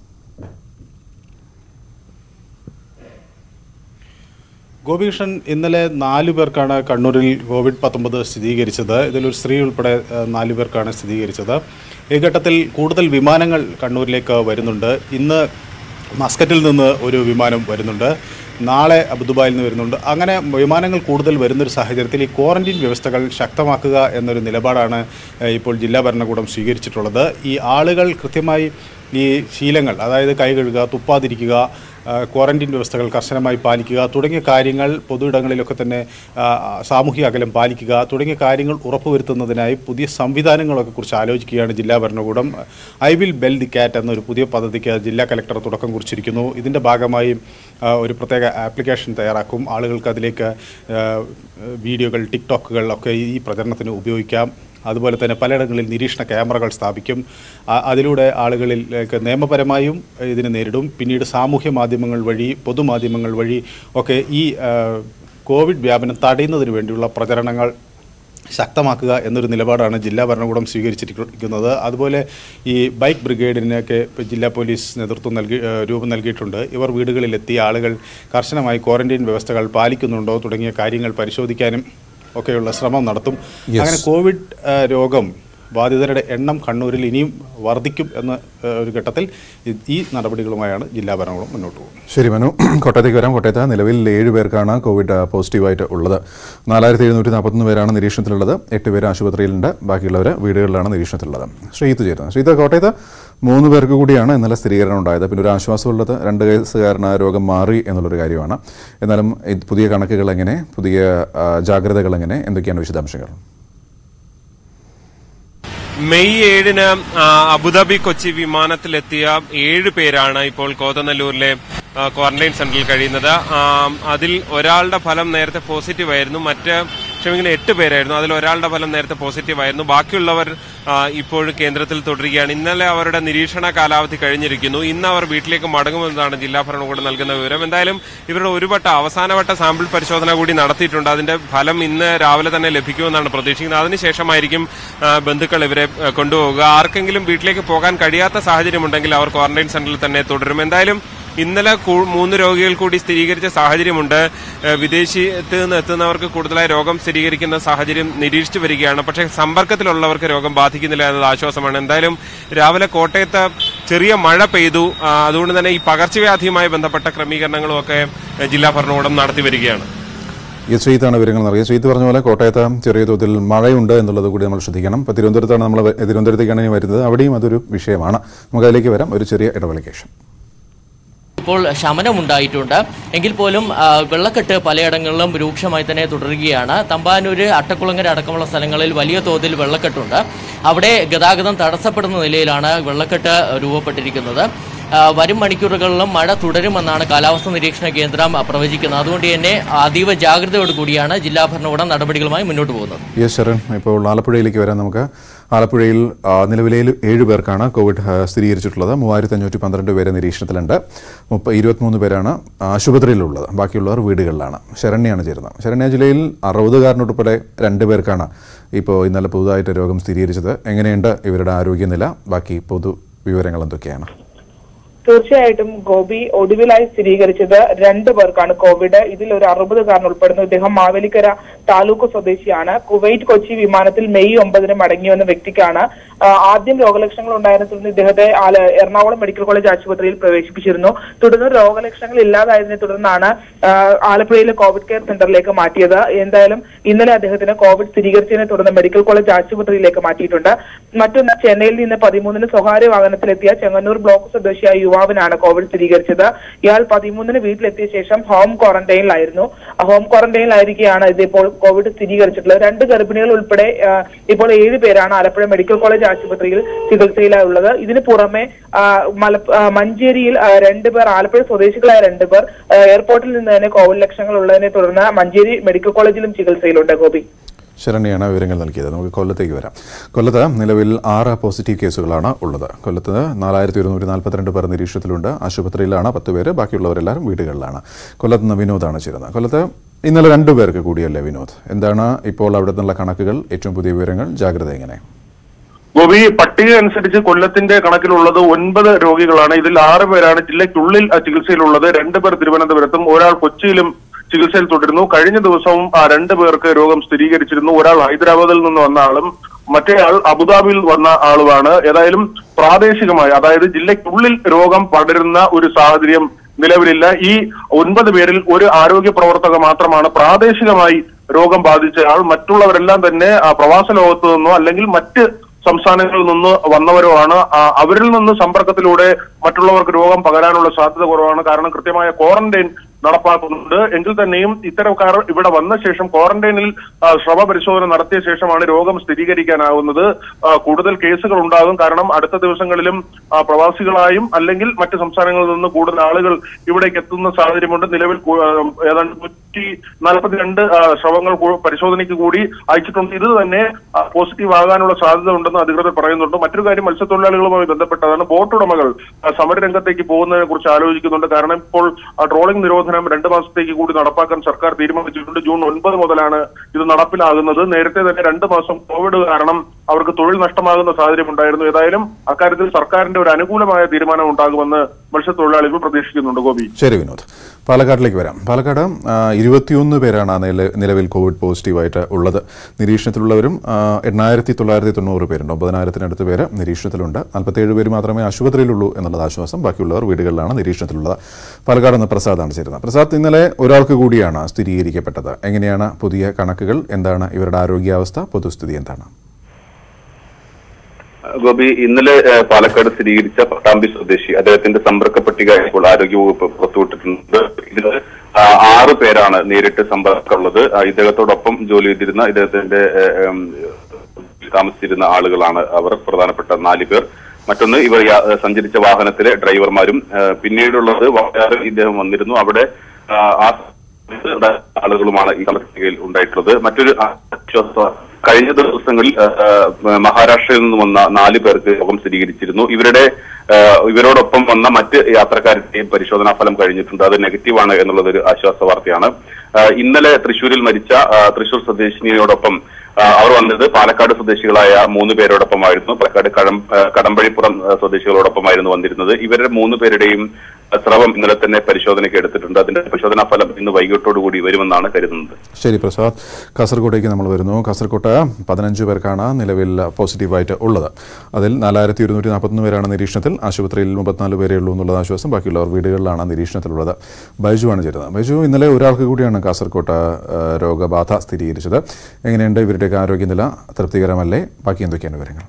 ഗോപികൃഷ്ണൻ, ഇന്നലെ നാലു പേർക്കാണ് കണ്ണൂരിൽ കോവിഡ് പത്തൊമ്പത് സ്ഥിരീകരിച്ചത്. ഇതിലൊരു സ്ത്രീ ഉൾപ്പെടെ നാലു പേർക്കാണ് സ്ഥിരീകരിച്ചത്. ഈ ഘട്ടത്തിൽ കൂടുതൽ വിമാനങ്ങൾ കണ്ണൂരിലേക്ക് വരുന്നുണ്ട്. ഇന്ന് മസ്കറ്റിൽ നിന്ന് ഒരു വിമാനം വരുന്നുണ്ട്. നാളെ അബുദാബിയിൽ നിന്ന് വരുന്നുണ്ട്. അങ്ങനെ വിമാനങ്ങൾ കൂടുതൽ വരുന്നൊരു സാഹചര്യത്തിൽ ഈ ക്വാറന്റൈൻ വ്യവസ്ഥകൾ ശക്തമാക്കുക എന്നൊരു നിലപാടാണ് ഇപ്പോൾ ജില്ലാ ഭരണകൂടം സ്വീകരിച്ചിട്ടുള്ളത്. ഈ ആളുകൾ കൃത്യമായി ഈ ശീലങ്ങൾ, അതായത് കൈ കഴുകുക, തുപ്പാതിരിക്കുക, ക്വാറന്റൈൻ വ്യവസ്ഥകൾ കർശനമായി പാലിക്കുക തുടങ്ങിയ കാര്യങ്ങൾ, പൊതു ഇടങ്ങളിലൊക്കെ തന്നെ സാമൂഹിക അകലം പാലിക്കുക തുടങ്ങിയ കാര്യങ്ങൾ ഉറപ്പുവരുത്തുന്നതിനായി പുതിയ സംവിധാനങ്ങളൊക്കെ കുറിച്ച് ആലോചിക്കുകയാണ് ജില്ലാ ഭരണകൂടം. ഐ വിൽ ബെൽ ദി കാറ്റ് എന്നൊരു പുതിയ പദ്ധതിക്ക് ജില്ലാ കലക്ടർ തുടക്കം കുറിച്ചിരിക്കുന്നു. ഇതിൻ്റെ ഭാഗമായി ഒരു പ്രത്യേക ആപ്ലിക്കേഷൻ തയ്യാറാക്കും. ആളുകൾക്ക് അതിലേക്ക് വീഡിയോകൾ, ടിക്ടോക്കുകൾ ഒക്കെ ഈ പ്രചരണത്തിന് ഉപയോഗിക്കാം. അതുപോലെ തന്നെ പലയിടങ്ങളിൽ നിരീക്ഷണ ക്യാമറകൾ സ്ഥാപിക്കും. അതിലൂടെ ആളുകളിലേക്ക് നിയമപരമായും ഇതിനെ നേരിടും. പിന്നീട് സാമൂഹ്യ മാധ്യമങ്ങൾ വഴി, പൊതുമാധ്യമങ്ങൾ വഴി ഒക്കെ ഈ കോവിഡ് വ്യാപനം തടയുന്നതിന് വേണ്ടിയുള്ള പ്രചരണങ്ങൾ ശക്തമാക്കുക എന്നൊരു നിലപാടാണ് ജില്ലാ ഭരണകൂടം സ്വീകരിച്ചിരിക്കുന്നത്. അതുപോലെ ഈ ബൈക്ക് ബ്രിഗേഡിനൊക്കെ ജില്ലാ പോലീസ് നേതൃത്വം നൽകി രൂപം നൽകിയിട്ടുണ്ട്. ഇവർ വീടുകളിലെത്തിയ ആളുകൾ കർശനമായി ക്വാറന്റൈൻ വ്യവസ്ഥകൾ പാലിക്കുന്നുണ്ടോ തുടങ്ങിയ കാര്യങ്ങൾ പരിശോധിക്കാനും ഒക്കെയുള്ള ശ്രമം നടത്തും. അങ്ങനെ കോവിഡ് രോഗം ബാധിതരുടെ എണ്ണം കണ്ണൂരിൽ ഇനിയും വർദ്ധിക്കും എന്ന ഒരു ഘട്ടത്തിൽ ഈ നടപടികളുമായാണ് ജില്ലാ ഭരണകൂടം മുന്നോട്ട് പോകുന്നത്. ശരി മനു, കോട്ടയത്തേക്ക് വരാം. കോട്ടയത്ത് നിലവിൽ ഏഴ് പേർക്കാണ് കോവിഡ് പോസിറ്റീവായിട്ട് ഉള്ളത്. നാലായിരത്തി എഴുന്നൂറ്റി നാൽപ്പത്തൊന്ന് പേരാണ് നിരീക്ഷണത്തിലുള്ളത്. എട്ട് പേര് ആശുപത്രിയിലുണ്ട്. ബാക്കിയുള്ളവർ വീടുകളിലാണ് നിരീക്ഷണത്തിലുള്ളത്. ശ്രീത്ത് ചേരുന്നത്. ശ്രീത്ത്, കോട്ടയത്ത് മൂന്ന് പേർക്ക് കൂടിയാണ് ഇന്നലെ സ്ഥിരീകരണം ഉണ്ടായത്. പിന്നെ ഒരു ആശ്വാസമുള്ളത് രണ്ട് കേസുകാരന് രോഗം മാറി എന്നുള്ളൊരു കാര്യമാണ്. എന്നാലും പുതിയ കണക്കുകൾ എങ്ങനെ, പുതിയ ജാഗ്രതകൾ എങ്ങനെ, എന്തൊക്കെയാണ് വിശദാംശങ്ങൾ? മെയ് ഏഴിന് അബുദാബി കൊച്ചി വിമാനത്തിലെത്തിയ ഏഴ് പേരാണ് ഇപ്പോൾ കോതനല്ലൂരിലെ ക്വാറന്റൈൻ സെന്ററിൽ കഴിയുന്നത്. അതിൽ ഒരാളുടെ ഫലം നേരത്തെ പോസിറ്റീവ് ആയിരുന്നു. മറ്റ് ക്ഷമിക്കുന്ന എട്ട് പേരായിരുന്നു. അതിൽ ഒരാളുടെ ഫലം നേരത്തെ പോസിറ്റീവ് ആയിരുന്നു. ബാക്കിയുള്ളവർ ഇപ്പോഴും കേന്ദ്രത്തിൽ തുടരുകയാണ്. ഇന്നലെ അവരുടെ നിരീക്ഷണ കാലാവധി കഴിഞ്ഞിരിക്കുന്നു. ഇന്ന് അവർ വീട്ടിലേക്ക് മടങ്ങുമെന്നാണ് ജില്ലാ ഭരണകൂടം നൽകുന്ന വിവരം. എന്തായാലും ഇവരുടെ ഒരു വട്ട അവസാനവട്ട സാമ്പിൾ പരിശോധന കൂടി നടത്തിയിട്ടുണ്ട്. അതിന്റെ ഫലം ഇന്ന് രാവിലെ തന്നെ ലഭിക്കുമെന്നാണ് പ്രതീക്ഷിക്കുന്നത്. അതിനുശേഷമായിരിക്കും ബന്ധുക്കൾ ഇവരെ കൊണ്ടുപോകുക. ആർക്കെങ്കിലും വീട്ടിലേക്ക് പോകാൻ കഴിയാത്ത സാഹചര്യമുണ്ടെങ്കിൽ അവർ ക്വാറന്റൈൻ സെന്ററിൽ തന്നെ തുടരും. എന്തായാലും ഇന്നലെ മൂന്ന് രോഗികൾ കൂടി സ്ഥിരീകരിച്ച സാഹചര്യമുണ്ട്. വിദേശത്ത് നിന്ന് എത്തുന്നവർക്ക് കൂടുതലായി രോഗം സ്ഥിരീകരിക്കുന്ന സാഹചര്യം നിരീക്ഷിച്ചു വരികയാണ്. പക്ഷേ സമ്പർക്കത്തിലുള്ളവർക്ക് രോഗം ബാധിക്കുന്നില്ല എന്നത് ആശ്വാസമാണ്. എന്തായാലും രാവിലെ കോട്ടയത്ത് ചെറിയ മഴ പെയ്തു. അതുകൊണ്ട് തന്നെ ഈ പകർച്ചവ്യാധിയുമായി ബന്ധപ്പെട്ട ക്രമീകരണങ്ങളും ഒക്കെ ജില്ലാ ഭരണകൂടം നടത്തി വരികയാണ്. ഈ ശ്രീത്താണ് വിവരങ്ങൾ നൽകിയത്. ശ്രീത്ത് പറഞ്ഞ പോലെ കോട്ടയത്ത് ചെറിയ തോതിൽ മഴയുണ്ട് എന്നുള്ളത് കൂടി നമ്മൾ ശ്രദ്ധിക്കണം. ഇപ്പോൾ തിരുവനന്തപുരത്താണ് നമ്മൾ തിരുവനന്തപുരത്തേക്കാണ് ഇനി വരുന്നത്. അവിടെയും അതൊരു വിഷയമാണ്. നമുക്ക് അതിലേക്ക് വരാം ഒരു ചെറിയ ഇടവേളയ്ക്ക് ശേഷം. ഇപ്പോൾ ശമനമുണ്ടായിട്ടുണ്ട്. എങ്കിൽ പോലും വെള്ളക്കെട്ട് പലയിടങ്ങളിലും രൂക്ഷമായി തന്നെ തുടരുകയാണ്. തമ്പാനൂര്, അട്ടക്കുളങ്ങര അടക്കമുള്ള സ്ഥലങ്ങളിൽ വലിയ തോതിൽ വെള്ളക്കെട്ടുണ്ട്. അവിടെ ഗതാഗതം തടസ്സപ്പെടുന്ന നിലയിലാണ് വെള്ളക്കെട്ട് രൂപപ്പെട്ടിരിക്കുന്നത്. വരും മണിക്കൂറുകളിലും മഴ തുടരുമെന്നാണ് കാലാവസ്ഥാ നിരീക്ഷണ കേന്ദ്രം പ്രവചിക്കുന്നത്. അതുകൊണ്ട് തന്നെ അതീവ ജാഗ്രതയോട് കൂടിയാണ് ജില്ലാ ഭരണകൂടം നടപടികളുമായി മുന്നോട്ട് പോകുന്നത്. യെസ് ശരൺ, ഇപ്പോൾ ആലപ്പുഴയിലേക്ക് വരാം നമുക്ക്. ആലപ്പുഴയിൽ നിലവിലെ ഏഴ് പേർക്കാണ് കോവിഡ് സ്ഥിരീകരിച്ചിട്ടുള്ളത്. മൂവായിരത്തി അഞ്ഞൂറ്റി പന്ത്രണ്ട് പേര് നിരീക്ഷണത്തിലുണ്ട്. മുപ്പ ഇരുപത്തിമൂന്ന് പേരാണ് ആശുപത്രിയിലുള്ളത്. ബാക്കിയുള്ളവർ വീടുകളിലാണ്. ശരണ്യാണ് ചേരുന്നത്. ശരണ്യ, ജില്ലയിൽ അറുപതുകാരനുൾപ്പെടെ രണ്ട് പേർക്കാണ് ഇപ്പോൾ ഇന്നലെ പുതുതായിട്ട് രോഗം സ്ഥിരീകരിച്ചത്. എങ്ങനെയുണ്ട് ഇവരുടെ ആരോഗ്യനില? ബാക്കി പൊതു വിവരങ്ങൾ എന്തൊക്കെയാണ്? തീർച്ചയായിട്ടും ഗോപി, ഒടുവിലായി സ്ഥിരീകരിച്ചത് രണ്ടു പേർക്കാണ് കോവിഡ്. ഇതിൽ ഒരു അറുപതുകാരൻ ഉൾപ്പെടുന്നു. ഇദ്ദേഹം മാവേലിക്കര താലൂക്ക് സ്വദേശിയാണ്. കുവൈറ്റ് കൊച്ചി വിമാനത്തിൽ മെയ് ഒമ്പതിന് മടങ്ങിവന്ന വ്യക്തിക്കാണ് ആദ്യം രോഗലക്ഷണങ്ങൾ ഉണ്ടായതിനെ തുടർന്ന് ഇദ്ദേഹത്തെ എറണാകുളം മെഡിക്കൽ കോളേജ് ആശുപത്രിയിൽ പ്രവേശിപ്പിച്ചിരുന്നു. തുടർന്ന് രോഗലക്ഷണങ്ങൾ ഇല്ലാതായതിനെ തുടർന്നാണ് ആലപ്പുഴയിലെ കോവിഡ് കെയർ സെന്ററിലേക്ക് മാറ്റിയത്. എന്തായാലും ഇന്നലെ അദ്ദേഹത്തിന് കോവിഡ് സ്ഥിരീകരിച്ചതിനെ തുടർന്ന് മെഡിക്കൽ കോളേജ് ആശുപത്രിയിലേക്ക് മാറ്റിയിട്ടുണ്ട്. മറ്റൊന്ന്, ചെന്നൈയിൽ നിന്ന് പതിമൂന്നിന് സ്വകാര്യ വാഹനത്തിലെത്തിയ ചെങ്ങന്നൂർ ബ്ലോക്ക് സ്വദേശിയായ യുവാവിനാണ് കോവിഡ് സ്ഥിരീകരിച്ചത്. ഇയാൾ പതിമൂന്നിന് വീട്ടിലെത്തിയ ശേഷം ഹോം ക്വാറന്റൈനിലായിരുന്നു. ഹോം ക്വാറന്റൈനിലായിരിക്കെയാണ് ഇതിപ്പോൾ കോവിഡ് സ്ഥിരീകരിച്ചിട്ടുള്ളത്. രണ്ട് ഗർഭിണികൾ ഉൾപ്പെടെ ഇപ്പോൾ ഏഴ് പേരാണ് ആലപ്പുഴ മെഡിക്കൽ കോളേജ് ആശുപത്രിയിൽ ചികിത്സയിലുള്ളത്. ഇതിന് പുറമെ മല മഞ്ചേരിയിൽ രണ്ടുപേർ, ആലപ്പുഴ സ്വദേശികളായ രണ്ടുപേർ എയർപോർട്ടിൽ നിന്ന് തന്നെ കോവിഡ് ലക്ഷണങ്ങൾ ഉള്ളതിനെ തുടർന്ന് മഞ്ചേരി മെഡിക്കൽ കോളേജിലും ചികിത്സയിലുണ്ട്. ഗോപി, ശരണ്യാണ് വിവരങ്ങൾ നൽകിയത്. നമുക്ക് കൊല്ലത്തേക്ക് വരാം. കൊല്ലത്ത് നിലവിൽ ആറ് പോസിറ്റീവ് കേസുകളാണ് ഉള്ളത്. കൊല്ലത്ത് നാലായിരത്തി ഒരുന്നൂറ്റി നാൽപ്പത്തിരണ്ട് പേർ നിരീക്ഷണത്തിലുണ്ട്. ആശുപത്രിയിലാണ് പത്ത് പേര്. ബാക്കിയുള്ളവരെല്ലാവരും വീടുകളിലാണ്. കൊല്ലത്ത് നിന്ന് വിനോദാണ് ചേരുന്നത്. കൊല്ലത്ത് ഇന്നലെ രണ്ടു പേർക്ക് കൂടിയല്ലേ വിനോദ്? എന്താണ് ഇപ്പോൾ അവിടെ നിന്നുള്ള കണക്കുകൾ? ഏറ്റവും പുതിയ വിവരങ്ങൾ, ജാഗ്രത എങ്ങനെ? ഗോപി, പട്ടിക അനുസരിച്ച് കൊല്ലത്തിന്റെ കണക്കിലുള്ളത് ഒൻപത് രോഗികളാണ്. ഇതിൽ ആറ് പേരാണ് ജില്ലയ്ക്കുള്ളിൽ ചികിത്സയിലുള്ളത്. രണ്ടുപേർ തിരുവനന്തപുരത്തും ഒരാൾ കൊച്ചിയിലും ചികിത്സയിൽ തുടരുന്നു. കഴിഞ്ഞ ദിവസവും ആ രണ്ടു പേർക്ക് രോഗം സ്ഥിരീകരിച്ചിരുന്നു. ഒരാൾ ഹൈദരാബാദിൽ നിന്ന് വന്ന ആളും മറ്റേയാൾ അബുദാബിയിൽ വന്ന ആളുമാണ്. ഏതായാലും പ്രാദേശികമായി, അതായത് ജില്ലയ്ക്കുള്ളിൽ രോഗം പടരുന്ന ഒരു സാഹചര്യം നിലവിലില്ല. ഈ ഒൻപത് പേരിൽ ഒരു ആരോഗ്യ പ്രവർത്തക മാത്രമാണ് പ്രാദേശികമായി രോഗം ബാധിച്ച ആൾ. മറ്റുള്ളവരെല്ലാം തന്നെ പ്രവാസ ലോകത്ത് നിന്നോ അല്ലെങ്കിൽ മറ്റ് സംസ്ഥാനങ്ങളിൽ നിന്ന് വന്നവരോ ആണ്. അവരിൽ നിന്ന് സമ്പർക്കത്തിലൂടെ മറ്റുള്ളവർക്ക് രോഗം പകരാനുള്ള സാധ്യത കുറവാണ്. കാരണം കൃത്യമായ ക്വാറന്റൈൻ നടപ്പാക്കുന്നുണ്ട്. എങ്കിൽ തന്നെയും ഇത്തരക്കാർ ഇവിടെ വന്ന ശേഷം ക്വാറന്റൈനിൽ ശ്രമ പരിശോധന നടത്തിയ ശേഷമാണ് രോഗം സ്ഥിരീകരിക്കാനാവുന്നത്. കൂടുതൽ കേസുകൾ ഉണ്ടാകും. കാരണം അടുത്ത ദിവസങ്ങളിലും പ്രവാസികളായും അല്ലെങ്കിൽ മറ്റ് സംസ്ഥാനങ്ങളിൽ നിന്ന് കൂടുതൽ ആളുകൾ ഇവിടേക്ക് എത്തുന്ന സാഹചര്യമുണ്ട്. നിലവിൽ ഏതാണ്ട് നൂറ്റി നാൽപ്പത്തിരണ്ട് ശ്രമങ്ങൾ പരിശോധനയ്ക്ക് കൂടി അയച്ചിട്ടുണ്ട്. ഇത് തന്നെ പോസിറ്റീവ് ആകാനുള്ള സാധ്യത ഉണ്ടെന്ന് അധികൃതർ പറയുന്നുണ്ട്. മറ്റൊരു കാര്യം മത്സ്യത്തൊഴിലാളികളുമായി ബന്ധപ്പെട്ടതാണ്. ബോട്ട് ഉടമകൾ സമരരംഗത്തേക്ക് പോകുന്നതിനെ കുറിച്ച് ആലോചിക്കുന്നുണ്ട്. കാരണം ഇപ്പോൾ ട്രോളിംഗ് നിരോധനം നിരോധനം രണ്ട് മാസത്തേക്ക് കൂടി നടപ്പാക്കാൻ സർക്കാർ തീരുമാനിച്ചിട്ടുണ്ട്. ജൂൺ ഒൻപത് മുതലാണ് ഇത് നടപ്പിലാകുന്നത്. നേരത്തെ തന്നെ രണ്ട് മാസം കോവിഡ് കാരണം അവർക്ക് തൊഴിൽ നഷ്ടമാകുന്ന സാഹചര്യം ഉണ്ടായിരുന്നു. ഏതായാലും അക്കാര്യത്തിൽ സർക്കാരിന്റെ ഒരു അനുകൂലമായ തീരുമാനം ഉണ്ടാകുമെന്ന് മത്സ്യത്തൊഴിലാളികൾ പ്രതീക്ഷിക്കുന്നുണ്ട്. ഗോപി. ശരി വിനോദ്. പാലക്കാട്ടിലേക്ക് വരാം. പാലക്കാട് ഇരുപത്തിയൊന്ന് പേരാണ് നിലവിൽ കോവിഡ് പോസിറ്റീവായിട്ട് ഉള്ളത്. നിരീക്ഷണത്തിലുള്ളവരും എണ്ണായിരത്തി തൊള്ളായിരത്തി തൊണ്ണൂറ് പേരുണ്ട്. ഒമ്പതിനായിരത്തിനടുത്ത് പേര് നിരീക്ഷണത്തിലുണ്ട്. നാൽപ്പത്തേഴ് പേര് മാത്രമേ ആശുപത്രിയിലുള്ളൂ എന്നുള്ളത് ആശ്വാസം. ബാക്കിയുള്ളവർ വീടുകളിലാണ് നിരീക്ഷണത്തിലുള്ളത്. പാലക്കാട് നിന്ന് പ്രസാദാണ് ചേരുന്നത്. പ്രസാദ്, ഇന്നലെ ഒരാൾക്ക് കൂടിയാണ് സ്ഥിരീകരിക്കപ്പെട്ടത്. എങ്ങനെയാണ് പുതിയ കണക്കുകൾ? എന്താണ് ഇവരുടെ ആരോഗ്യാവസ്ഥ? പൊതുസ്ഥിതി എന്താണ്? ഗോപി, ഇന്നലെ പാലക്കാട് സ്ഥിരീകരിച്ച പട്ടാമ്പി സ്വദേശി അദ്ദേഹത്തിന്റെ സമ്പർക്ക പട്ടിക ഇപ്പോൾ ആരോഗ്യവകുപ്പ് പുറത്തുവിട്ടിട്ടുണ്ട്. ഇതിൽ ആറ് പേരാണ് നേരിട്ട് സമ്പർക്കമുള്ളത്. ഇദ്ദേഹത്തോടൊപ്പം ജോലി ചെയ്തിരുന്ന ഇദ്ദേഹത്തിന്റെ താമസിച്ചിരുന്ന ആളുകളാണ് അവർ. പ്രധാനപ്പെട്ട നാല് പേർ. മറ്റൊന്ന് ഇവർ സഞ്ചരിച്ച വാഹനത്തിലെ ഡ്രൈവർമാരും. പിന്നീടുള്ളത് വളരെ ഇദ്ദേഹം വന്നിരുന്നു. അവിടെ ആ ആളുകളുമാണ് ഈ പട്ടികയിൽ ഉണ്ടായിട്ടുള്ളത്. മറ്റൊരു ആശ്വാസ കഴിഞ്ഞ ദിവസങ്ങളിൽ മഹാരാഷ്ട്രയിൽ നിന്ന് വന്ന നാല് പേർക്ക് രോഗം സ്ഥിരീകരിച്ചിരുന്നു. ഇവരുടെ ഇവരോടൊപ്പം വന്ന മറ്റ് യാത്രക്കാരുടെയും പരിശോധനാ ഫലം കഴിഞ്ഞിട്ടുണ്ട്. അത് നെഗറ്റീവാണ് എന്നുള്ളത് ഒരു ആശ്വാസ വാർത്തയാണ്. ഇന്നലെ തൃശൂരിൽ മരിച്ച തൃശൂർ സ്വദേശിനിയോടൊപ്പം അവർ വന്നത് പാലക്കാട് സ്വദേശികളായ മൂന്ന് പേരോടൊപ്പമായിരുന്നു. പാലക്കാട് കടമ്പഴിപ്പുറം സ്വദേശികളോടൊപ്പമായിരുന്നു വന്നിരുന്നത്. ഇവരുടെ മൂന്ന് പേരുടെയും സ്രവം ഇന്നലെ തന്നെ പരിശോധനയ്ക്ക് എടുത്തിട്ടുണ്ട്. അതിന്റെ പരിശോധനാ ഫലം ഇന്ന് വൈകിട്ടോടുകൂടി വരുമെന്നാണ് കരുതുന്നത്. ശരി പ്രസാദ്. കാസർഗോഡേക്ക് നമ്മൾ വരുന്നു. കാസർഗോട്ട് പതിനഞ്ച് പേർക്കാണ് നിലവിൽ പോസിറ്റീവായിട്ട് ഉള്ളത്. അതിൽ നാലായിരത്തി ഒരുന്നൂറ്റി നാൽപ്പത്തൊന്ന് പേരാണ് നിരീക്ഷണത്തിൽ. ആശുപത്രിയിൽ മുപ്പത്തിനാല് പേരേ ഉള്ളൂ എന്നുള്ളത് ആശ്വാസം. ബാക്കിയുള്ളവർ വീടുകളിലാണ് നിരീക്ഷണത്തിലുള്ളത്. ബൈജുവാണ് ചേരുന്നത്. ബൈജു, ഇന്നലെ ഒരാൾക്ക് കൂടിയാണ് കാസർഗോട്ട് രോഗബാധ സ്ഥിരീകരിച്ചത്. എങ്ങനെയുണ്ട് ഇവരുടെയൊക്കെ ആരോഗ്യനില? തൃപ്തികരമല്ലേ? ബാക്കി എന്തൊക്കെയാണ് വിവരങ്ങൾ?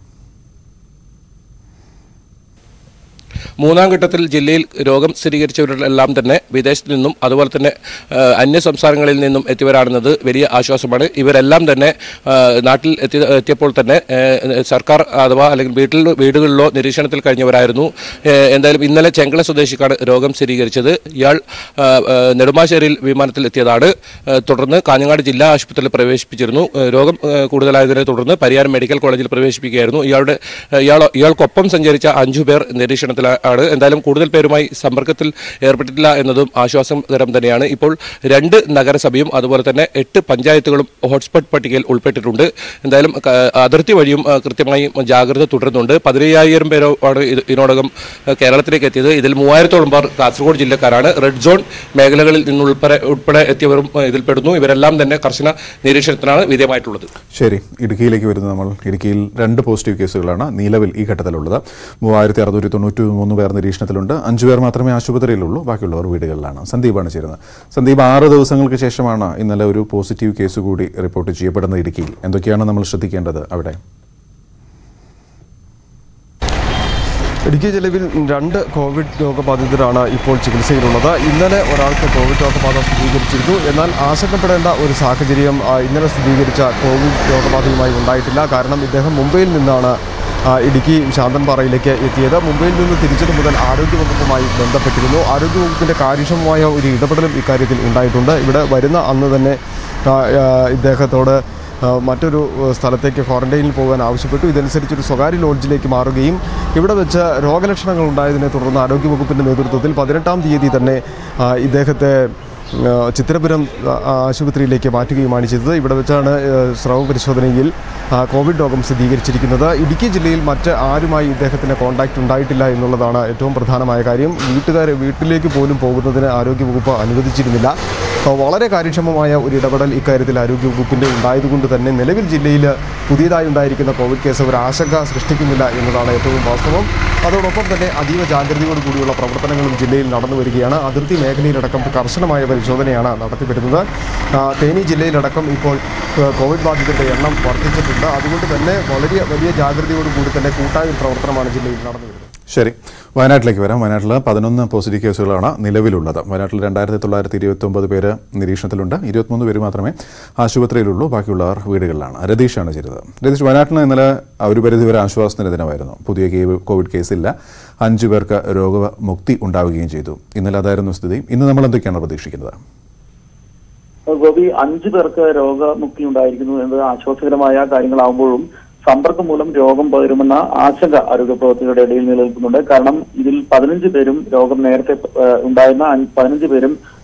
മൂന്നാം ഘട്ടത്തിൽ ജില്ലയിൽ രോഗം സ്ഥിരീകരിച്ചവരെല്ലാം തന്നെ വിദേശത്ത് നിന്നും അതുപോലെ തന്നെ അന്യ സംസ്ഥാനങ്ങളിൽ നിന്നും എത്തിയവരാണെന്നത് വലിയ ആശ്വാസമാണ്. ഇവരെല്ലാം തന്നെ നാട്ടിൽ എത്തി എത്തിയപ്പോൾ തന്നെ സർക്കാർ അഥവാ അല്ലെങ്കിൽ വീട്ടിൽ വീടുകളിലോ നിരീക്ഷണത്തിൽ കഴിഞ്ഞവരായിരുന്നു. എന്തായാലും ഇന്നലെ ചെങ്കള സ്വദേശിക്കാണ് രോഗം സ്ഥിരീകരിച്ചത്. ഇയാൾ നെടുമ്പാശ്ശേരിയിൽ വിമാനത്തിൽ എത്തിയതാണ്. തുടർന്ന് കാഞ്ഞങ്ങാട് ജില്ലാ ആശുപത്രിയിൽ പ്രവേശിപ്പിച്ചിരുന്നു. രോഗം കൂടുതലായതിനെ തുടർന്ന് പരിയാരം മെഡിക്കൽ കോളേജിൽ പ്രവേശിപ്പിക്കുകയായിരുന്നു. ഇയാളുടെ ഇയാൾ ഇയാൾക്കൊപ്പം സഞ്ചരിച്ച അഞ്ചു പേർ നിരീക്ഷണത്തിൽ ആണ്. എന്തായാലും കൂടുതൽ പേരുമായി സമ്പർക്കത്തിൽ ഏർപ്പെട്ടിട്ടില്ല എന്നതും ആശ്വാസകരം തന്നെയാണ്. ഇപ്പോൾ രണ്ട് നഗരസഭയും അതുപോലെ തന്നെ എട്ട് പഞ്ചായത്തുകളും ഹോട്ട്സ്പോട്ട് പട്ടികയിൽ ഉൾപ്പെട്ടിട്ടുണ്ട്. എന്തായാലും അതിർത്തി വഴിയും കൃത്യമായി ജാഗ്രത തുടരുന്നുണ്ട്. പതിനയ്യായിരം പേരാണ് ഇതിനോടകം കേരളത്തിലേക്ക് എത്തിയത്. ഇതിൽ മൂവായിരത്തോളം പേർ കാസർഗോഡ് ജില്ലക്കാരാണ്. റെഡ് സോൺ മേഖലകളിൽ നിന്നുൾപ്പെടെ ഉൾപ്പെടെ എത്തിയവരും ഇതിൽപ്പെടുന്നു. ഇവരെല്ലാം തന്നെ കർശന നിരീക്ഷണത്തിനാണ് വിധേയമായിട്ടുള്ളത്. ശരി, ഇടുക്കിയിലേക്ക് വരുന്നത് നമ്മൾ. ഇടുക്കിയിൽ രണ്ട് പോസിറ്റീവ് കേസുകളാണ് നിലവിൽ ഈ ഘട്ടത്തിലുള്ളത്. മൂവായിരത്തി അറുന്നൂറ്റി തൊണ്ണൂറ്റി മൂന്ന് പേർ നിരീക്ഷണത്തിലുണ്ട്. അഞ്ചു പേർ മാത്രമേ ആശുപത്രിയിലുള്ളൂ. ബാക്കിയുള്ളവർ വീടുകളിലാണ്. സന്ദീപാണ് ചേരുന്നത്. സന്ദീപ്, ആറ് ദിവസങ്ങൾക്ക് ശേഷമാണ് ഇന്നലെ ഒരു പോസിറ്റീവ് കേസ് കൂടി റിപ്പോർട്ട് ചെയ്യപ്പെടുന്നത് ഇടുക്കിയിൽ. എന്തൊക്കെയാണ് നമ്മൾ ശ്രദ്ധിക്കേണ്ടത് അവിടെ? ഇടുക്കി ജില്ലയിൽ രണ്ട് കോവിഡ് രോഗബാധിതരാണ് ഇപ്പോൾ ചികിത്സയിലുള്ളത്. ഇന്നലെ ഒരാൾക്ക് കോവിഡ് രോഗബാധ സ്ഥിരീകരിച്ചിരുന്നു. എന്നാൽ ആശങ്കപ്പെടേണ്ട ഒരു സാഹചര്യം ഇന്നലെ സ്ഥിരീകരിച്ച കോവിഡ് രോഗബാധയുമായി ഉണ്ടായിട്ടില്ല. കാരണം ഇദ്ദേഹം മുംബൈയിൽ നിന്നാണ് ഇടുക്കി ശാന്തൻപാറയിലേക്ക് എത്തിയത്. മുംബൈയിൽ നിന്ന് തിരിച്ചത് മുതൽ ആരോഗ്യവകുപ്പുമായി ബന്ധപ്പെട്ടിരുന്നു. ആരോഗ്യവകുപ്പിൻ്റെ കാര്യക്ഷമമായ ഒരു ഇടപെടലും ഇക്കാര്യത്തിൽ ഉണ്ടായിട്ടുണ്ട്. ഇവിടെ വരുന്ന അന്ന് തന്നെ ഇദ്ദേഹത്തോട് മറ്റൊരു സ്ഥലത്തേക്ക് ക്വാറന്റൈനിൽ പോകാൻ ആവശ്യപ്പെട്ടു. ഇതനുസരിച്ചൊരു സ്വകാര്യ ലോഡ്ജിലേക്ക് മാറുകയും ഇവിടെ വെച്ച് രോഗലക്ഷണങ്ങൾ ഉണ്ടായതിനെ തുടർന്ന് ആരോഗ്യവകുപ്പിൻ്റെ നേതൃത്വത്തിൽ പതിനെട്ടാം തീയതി തന്നെ ഇദ്ദേഹത്തെ ചിത്രപുരം ആശുപത്രിയിലേക്ക് മാറ്റുകയുമാണ് ചെയ്തത്. ഇവിടെ വെച്ചാണ് സ്രവ പരിശോധനയിൽ കോവിഡ് രോഗം സ്ഥിരീകരിച്ചിരിക്കുന്നത്. ഇടുക്കി ജില്ലയിൽ മറ്റ് ആരുമായി ഇദ്ദേഹത്തിന് കോൺടാക്റ്റ് ഉണ്ടായിട്ടില്ല എന്നുള്ളതാണ് ഏറ്റവും പ്രധാനമായ കാര്യം. വീട്ടുകാരെ വീട്ടിലേക്ക് പോലും പോകുന്നതിന് ആരോഗ്യവകുപ്പ് അനുവദിച്ചിരുന്നില്ല. വളരെ കാര്യക്ഷമമായ ഒരു ഇടപെടൽ ഇക്കാര്യത്തിൽ ആരോഗ്യവകുപ്പിൻ്റെ ഉണ്ടായതുകൊണ്ട് തന്നെ നിലവിൽ ജില്ലയിൽ പുതിയതായി ഉണ്ടായിരിക്കുന്ന കോവിഡ് കേസ് ഒരു ആശങ്ക സൃഷ്ടിക്കുന്നില്ല എന്നതാണ് ഏറ്റവും വാസ്തവം. അതോടൊപ്പം തന്നെ അതീവ ജാഗ്രതയോട് കൂടിയുള്ള പ്രവർത്തനങ്ങളും ജില്ലയിൽ നടന്നു വരികയാണ്. അതിർത്തി മേഖലയിലടക്കം കർശനമായ പരിശോധനയാണ് നടത്തിവരുന്നത്. തേനി ജില്ലയിലടക്കം ഇപ്പോൾ കോവിഡ് ബാധിതരുടെ എണ്ണം വർദ്ധിച്ചിട്ടുണ്ട്. അതുകൊണ്ട് തന്നെ വളരെ വലിയ ജാഗ്രതയോടുകൂടി തന്നെ കൂട്ടായ പ്രവർത്തനമാണ് ജില്ലയിൽ നടന്നു വരുന്നത്. ശരി, വയനാട്ടിലേക്ക് വരാം. വയനാട്ടിൽ പതിനൊന്ന് പോസിറ്റീവ് കേസുകളാണ് നിലവിലുള്ളത്. വയനാട്ടിൽ രണ്ടായിരത്തി തൊള്ളായിരത്തി ഇരുപത്തി ഒമ്പത് പേര് നിരീക്ഷണത്തിലുണ്ട്. ഇരുപത്തിമൂന്ന് പേര് മാത്രമേ ആശുപത്രിയിലുള്ളൂ. ബാക്കിയുള്ളവർ വീടുകളിലാണ്. രതീഷാണ് ചെയ്തത്. രതീഷ്, വയനാട്ടിൽ ഇന്നലെ ഒരു പരിധിവരെ ആശ്വാസത്തിന് ദിനമായിരുന്നു. പുതിയ കോവിഡ് കേസില്ല. അഞ്ചു പേർക്ക് രോഗമുക്തി ഉണ്ടാവുകയും ചെയ്തു. ഇന്നലെ അതായിരുന്നു സ്ഥിതി. ഇന്ന് നമ്മൾ എന്തൊക്കെയാണ് പ്രതീക്ഷിക്കുന്നത്? ഗോപി, അഞ്ചു പേർക്ക് രോഗമുക്തി ഉണ്ടായിരിക്കുന്നു എന്നത് ആശ്വാസകരമായ കാര്യങ്ങളാവുമ്പോഴും സമ്പർക്കം മൂലം രോഗം പകരുമെന്ന ആശങ്ക ആരോഗ്യ പ്രവർത്തകരുടെ ഇടയിൽ നിലനിൽക്കുന്നുണ്ട്. കാരണം ഇതിൽ പതിനഞ്ച് പേരും രോഗം നേരത്തെ ഉണ്ടായിരുന്ന പതിനഞ്ച് പേരും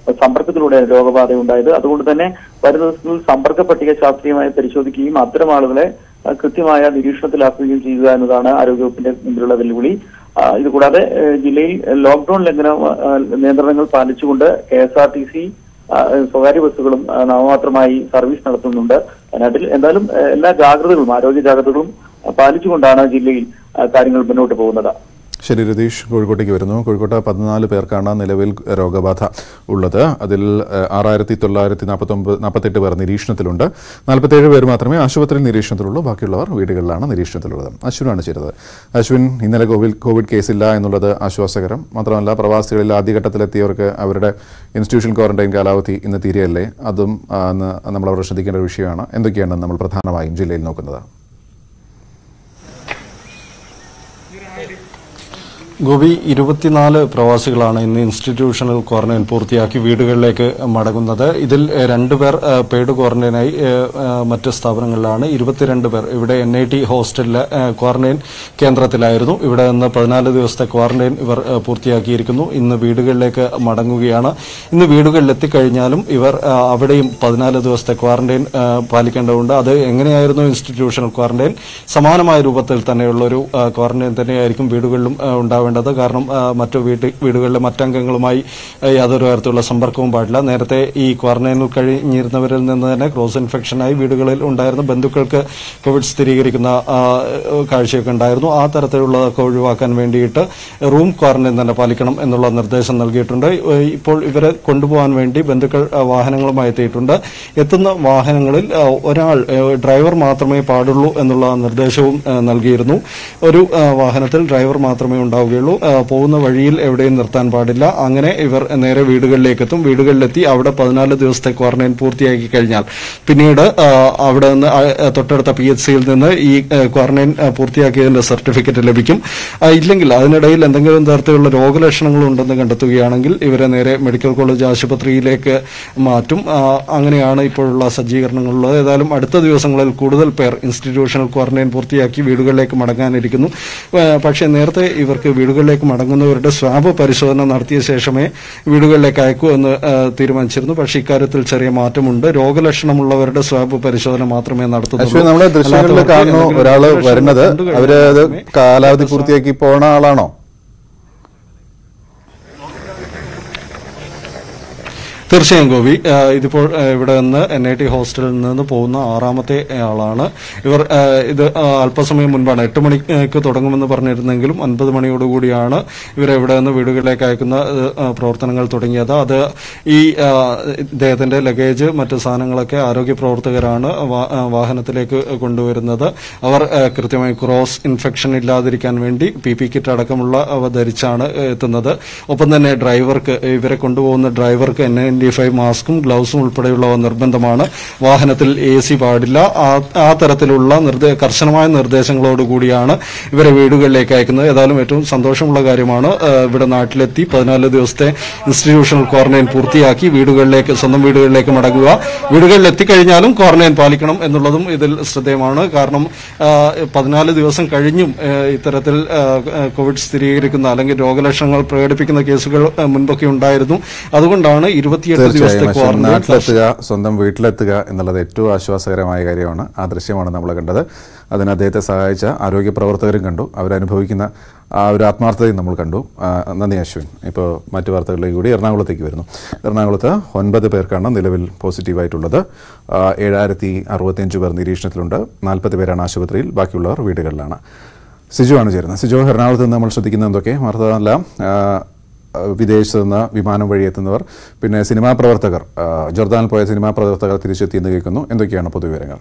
സമ്പർക്കത്തിലൂടെ രോഗബാധ ഉണ്ടായത്. അതുകൊണ്ട് തന്നെ വരും ദിവസങ്ങളിൽ സമ്പർക്ക പട്ടിക ശാസ്ത്രീയമായി പരിശോധിക്കുകയും അത്തരം ആളുകളെ കൃത്യമായ നിരീക്ഷണത്തിലാക്കുകയും ചെയ്യുക എന്നതാണ് ആരോഗ്യവകുപ്പിന്റെ മുമ്പിലുള്ള വെല്ലുവിളി. ഇതുകൂടാതെ ജില്ലയിൽ ലോക്ക്ഡൌൺ ലംഘന നിയന്ത്രണങ്ങൾ പാലിച്ചുകൊണ്ട് K S R T C സ്വകാര്യ ബസ്സുകളും നാമമാത്രമായി സർവീസ് നടത്തുന്നുണ്ട്. അതിൽ എന്തായാലും എല്ലാ ജാഗ്രതകളും ആരോഗ്യ ജാഗ്രതകളും പാലിച്ചുകൊണ്ടാണ് ജില്ലയിൽ കാര്യങ്ങൾ മുന്നോട്ട് പോകുന്നത്. ശരി, രതീഷ് കോഴിക്കോട്ടേക്ക് വരുന്നു. കോഴിക്കോട്ട് പതിനാല് പേർക്കാണ് നിലവിൽ രോഗബാധ ഉള്ളത്. അതിൽ ആറായിരത്തി തൊള്ളായിരത്തി നാൽപ്പത്തി ഒമ്പത് നാൽപ്പത്തെട്ട് പേർ നിരീക്ഷണത്തിലുണ്ട്. നാൽപ്പത്തേഴ് പേർ മാത്രമേ ആശുപത്രിയിൽ നിരീക്ഷണത്തിലുള്ളൂ. ബാക്കിയുള്ളവർ വീടുകളിലാണ് നിരീക്ഷണത്തിലുള്ളത്. അശ്വിനാണ് ചെയ്തത്. അശ്വിൻ, ഇന്നലെ കോവിഡ് കോവിഡ് കേസില്ല എന്നുള്ളത് ആശ്വാസകരം. മാത്രമല്ല, പ്രവാസികളിൽ ആദ്യഘട്ടത്തിലെത്തിയവർക്ക് അവരുടെ ഇൻസ്റ്റിറ്റ്യൂഷൻ ക്വാറന്റൈൻ കാലാവധി ഇന്ന് തീരെയല്ലേ? അതും നമ്മൾ അവിടെ ശ്രദ്ധിക്കേണ്ട ഒരു വിഷയമാണ്. എന്തൊക്കെയാണ് നമ്മൾ പ്രധാനമായും ജില്ലയിൽ നോക്കുന്നത്? ഗോപി, ഇരുപത്തിനാല് പ്രവാസികളാണ് ഇന്ന് ഇൻസ്റ്റിറ്റ്യൂഷണൽ ക്വാറന്റൈൻ പൂർത്തിയാക്കി വീടുകളിലേക്ക് മടങ്ങുന്നത്. ഇതിൽ രണ്ടുപേർ പെയ്ഡ് ക്വാറന്റൈനായി മറ്റ് സ്ഥാപനങ്ങളിലാണ്. ഇരുപത്തിരണ്ട് പേർ ഇവിടെ എൻ ഐ ടി ഹോസ്റ്റലിലെ ക്വാറന്റൈൻ കേന്ദ്രത്തിലായിരുന്നു. ഇവിടെ നിന്ന് പതിനാല് ദിവസത്തെ ക്വാറന്റൈൻ ഇവർ പൂർത്തിയാക്കിയിരിക്കുന്നു. ഇന്ന് വീടുകളിലേക്ക് മടങ്ങുകയാണ്. ഇന്ന് വീടുകളിൽ എത്തിക്കഴിഞ്ഞാലും ഇവർ അവിടെയും പതിനാല് ദിവസത്തെ ക്വാറന്റൈൻ പാലിക്കേണ്ടതുണ്ട്. അത് എങ്ങനെയായിരുന്നു ഇൻസ്റ്റിറ്റ്യൂഷണൽ ക്വാറന്റൈൻ? സമാനമായ രൂപത്തിൽ തന്നെയുള്ളൊരു ക്വാറന്റൈൻ തന്നെയായിരിക്കും വീടുകളിലും ഉണ്ടാവുക വേണ്ടത്. കാരണം മറ്റു വീട്ട് വീടുകളിലെ മറ്റംഗങ്ങളുമായി യാതൊരു തരത്തിലുള്ള സമ്പർക്കവും പാടില്ല. നേരത്തെ ഈ ക്വാറന്റൈനിൽ കഴിഞ്ഞിരുന്നവരിൽ നിന്ന് തന്നെ ക്രോസ് ഇൻഫെക്ഷനായി വീടുകളിൽ ഉണ്ടായിരുന്ന ബന്ധുക്കൾക്ക് കോവിഡ് സ്ഥിരീകരിക്കുന്ന കാഴ്ചയൊക്കെ ഉണ്ടായിരുന്നു. ആ തരത്തിലുള്ളതൊക്കെ ഒഴിവാക്കാൻ വേണ്ടിയിട്ട് റൂം ക്വാറന്റൈൻ തന്നെ പാലിക്കണം എന്നുള്ള നിർദ്ദേശം നൽകിയിട്ടുണ്ട്. ഇപ്പോൾ ഇവരെ കൊണ്ടുപോകാൻ വേണ്ടി ബന്ധുക്കൾ വാഹനങ്ങളുമായി എത്തിയിട്ടുണ്ട്. എത്തുന്ന വാഹനങ്ങളിൽ ഒരാൾ ഡ്രൈവർ മാത്രമേ പാടുള്ളൂ എന്നുള്ള നിർദ്ദേശവും നൽകിയിരുന്നു. ഒരു വാഹനത്തിൽ ഡ്രൈവർ മാത്രമേ ഉണ്ടാവുകയുള്ളൂ. പോകുന്ന വഴിയിൽ എവിടെയും നിർത്താൻ പാടില്ല. അങ്ങനെ ഇവർ നേരെ വീടുകളിലേക്ക് എത്തും. വീടുകളിലെത്തി അവിടെ പതിനാല് ദിവസത്തെ ക്വാറന്റൈൻ പൂർത്തിയാക്കി കഴിഞ്ഞാൽ പിന്നീട് അവിടെ നിന്ന് തൊട്ടടുത്ത പി എച്ച് സിയിൽ നിന്ന് ഈ ക്വാറന്റൈൻ പൂർത്തിയാക്കിയതിന്റെ സർട്ടിഫിക്കറ്റ് ലഭിക്കും. ഇല്ലെങ്കിൽ അതിനിടയിൽ എന്തെങ്കിലും തരത്തിലുള്ള രോഗലക്ഷണങ്ങൾ ഉണ്ടെന്ന് കണ്ടെത്തുകയാണെങ്കിൽ ഇവരെ നേരെ മെഡിക്കൽ കോളേജ് ആശുപത്രിയിലേക്ക് മാറ്റും. അങ്ങനെയാണ് ഇപ്പോഴുള്ള സജ്ജീകരണങ്ങളുള്ളത്. ഏതായാലും അടുത്ത ദിവസങ്ങളിൽ കൂടുതൽ പേർ ഇൻസ്റ്റിറ്റ്യൂഷണൽ ക്വാറന്റൈൻ പൂർത്തിയാക്കി വീടുകളിലേക്ക് മടങ്ങാനിരിക്കുന്നു. പക്ഷേ നേരത്തെ ഇവർക്ക് വീടുകളിലേക്ക് മടങ്ങുന്നവരുടെ സ്വാബ് പരിശോധന നടത്തിയ ശേഷമേ വീടുകളിലേക്ക് അയക്കൂ എന്ന് തീരുമാനിച്ചിരുന്നു. പക്ഷേ ഇക്കാര്യത്തിൽ ചെറിയ മാറ്റമുണ്ട്. രോഗലക്ഷണമുള്ളവരുടെ സ്വാബ് പരിശോധന മാത്രമേ നടത്തുന്നുള്ളൂ. നമ്മുടെ ദൃശ്യങ്ങളിൽ കാണുന്നു ഒരാള് വരുന്നത്, അവര് കാലാവധി പൂർത്തിയാക്കി പോണ ആളാണോ? തീർച്ചയായും ഗോപി, ഇതിപ്പോൾ ഇവിടെ നിന്ന് എൻ ഐ ടി ഹോസ്റ്റലിൽ നിന്ന് പോകുന്ന ആറാമത്തെ ആളാണ്. ഇവർ ഇത് അല്പസമയം മുൻപാണ് എട്ട് മണിക്ക് തുടങ്ങുമെന്ന് പറഞ്ഞിരുന്നെങ്കിലും ഒൻപത് മണിയോടുകൂടിയാണ് ഇവരെ ഇവിടെ നിന്ന് വീടുകളിലേക്ക് അയക്കുന്ന പ്രവർത്തനങ്ങൾ തുടങ്ങിയത്. അത് ഈ ഇദ്ദേഹത്തിന്റെ ലഗേജ് മറ്റ് സാധനങ്ങളൊക്കെ ആരോഗ്യ പ്രവർത്തകരാണ് വാഹനത്തിലേക്ക് കൊണ്ടുവരുന്നത്. അവർ കൃത്യമായി ക്രോസ് ഇൻഫെക്ഷൻ ഇല്ലാതിരിക്കാൻ വേണ്ടി പി പി കിറ്റ് അടക്കമുള്ള അവ ധരിച്ചാണ് എത്തുന്നത്. ഒപ്പം തന്നെ ഡ്രൈവർക്ക് ഇവരെ കൊണ്ടുപോകുന്ന ഡ്രൈവർക്ക് എൻ നയൻറ്റി ഫൈവ് മാസ്കും ഗ്ലൗസും ഉൾപ്പെടെയുള്ളവ നിർബന്ധമാണ്. വാഹനത്തിൽ എ സി പാടില്ല. ആ തരത്തിലുള്ള കർശനമായ നിർദ്ദേശങ്ങളോടുകൂടിയാണ് ഇവരെ വീടുകളിലേക്ക് അയക്കുന്നത്. ഏതായാലും ഏറ്റവും സന്തോഷമുള്ള കാര്യമാണ് ഇവിടെ നാട്ടിലെത്തി പതിനാല് ദിവസത്തെ ഇൻസ്റ്റിറ്റ്യൂഷണൽ ക്വാറന്റൈൻ പൂർത്തിയാക്കി വീടുകളിലേക്ക് സ്വന്തം വീടുകളിലേക്ക് മടങ്ങുക. വീടുകളിൽ എത്തിക്കഴിഞ്ഞാലും ക്വാറന്റൈൻ പാലിക്കണം എന്നുള്ളതും ഇതിൽ ശ്രദ്ധേയമാണ്. കാരണം പതിനാല് ദിവസം കഴിഞ്ഞും ഇത്തരത്തിൽ കോവിഡ് സ്ഥിരീകരിക്കുന്ന അല്ലെങ്കിൽ രോഗലക്ഷണങ്ങൾ പ്രകടിപ്പിക്കുന്ന കേസുകൾ മുൻപൊക്കെ ഉണ്ടായിരുന്നു. അതുകൊണ്ടാണ് ഇരുപത്തിയെട്ട് ദിവസത്തെ ക്വാറന്റൈൻ. നാട്ടിലെത്തുക, സ്വന്തം വീട്ടിലെത്തുക എന്നുള്ളത് ഏറ്റവും ആശ്വാസകരമായ കാര്യമാണ്. ആ ദൃശ്യമാണ് നമ്മൾ കണ്ടത്. അതിന് അദ്ദേഹത്തെ സഹായിച്ച ആരോഗ്യ പ്രവർത്തകരും കണ്ടു. അവരനുഭവിക്കുന്ന ആ ഒരു ആത്മാർത്ഥതയും നമ്മൾ കണ്ടു. നന്ദി അശ്വിൻ. ഇപ്പോൾ മറ്റു വാർത്തകളിലേക്ക് കൂടി എറണാകുളത്തേക്ക് വരുന്നു. എറണാകുളത്ത് ഒൻപത് പേർക്കാണ് നിലവിൽ പോസിറ്റീവായിട്ടുള്ളത്. ഏഴായിരത്തി അറുപത്തിയഞ്ച് പേർ നിരീക്ഷണത്തിലുണ്ട്. നാൽപ്പത് പേരാണ് ആശുപത്രിയിൽ, ബാക്കിയുള്ളവർ വീടുകളിലാണ്. സിജു ആണ് ചേരുന്നത്. സിജു, എറണാകുളത്ത് നിന്ന് നമ്മൾ ശ്രദ്ധിക്കുന്നത് എന്തൊക്കെ? മാത്രമല്ല വിദേശത്ത് നിന്ന് വിമാനം വഴി എത്തുന്നവർ, പിന്നെ സിനിമാ പ്രവർത്തകർ, ജോർദാനിൽ പോയ സിനിമാ പ്രവർത്തകർ തിരിച്ചെത്തിയെന്ന് കേൾക്കുന്നു. എന്തൊക്കെയാണ് പൊതുവിവരങ്ങൾ?